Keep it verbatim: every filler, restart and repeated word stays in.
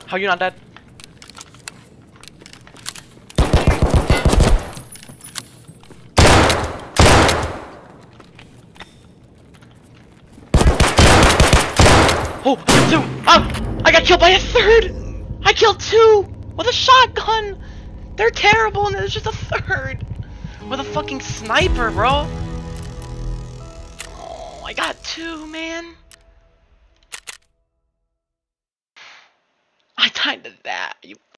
How you not dead? Oh, I got two! Oh! I got killed by a third! I killed two! With a shotgun! They're terrible and there's just a third! With a fucking sniper, bro! Oh, I got two, man! I died to that, you